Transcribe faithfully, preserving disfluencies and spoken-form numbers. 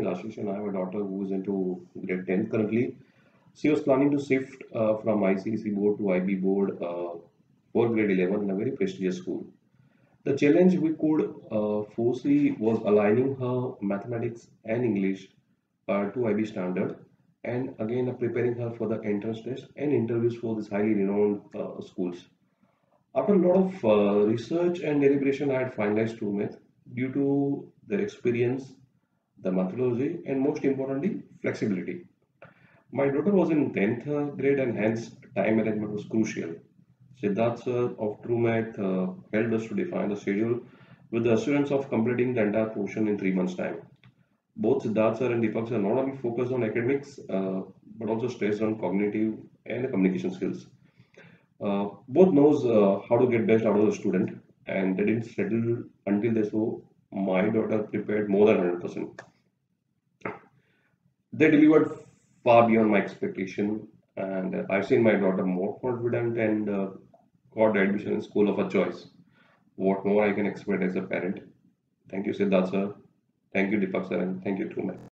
Ashish, and I have a daughter who is into grade tenth currently. She was planning to shift uh, from I C S E board to I B board uh, for grade eleven in a very prestigious school. The challenge we could uh, foresee was aligning her mathematics and English uh, to I B standard, and again uh, preparing her for the entrance test and interviews for these highly renowned uh, schools. After a lot of uh, research and deliberation, I had finalized TrueMath due to their experience, the methodology, and most importantly, flexibility. My daughter was in tenth uh, grade, and hence time management was crucial. Siddharth sir of TrueMath uh, helped us to define the schedule with the assurance of completing the entire portion in three months' time. Both Siddharth sir and Deepak sir not only focused on academics uh, but also stressed on cognitive and communication skills. Uh, both knows uh, how to get best out of the student, and they didn't settle until they saw my daughter prepared more than one hundred percent. They delivered far beyond my expectation, and uh, I've seen my daughter more confident and uh, got admission in school of her choice. What more I can expect as a parent? Thank you, Siddharth sir. Thank you, Deepak sir, and thank you, Truman.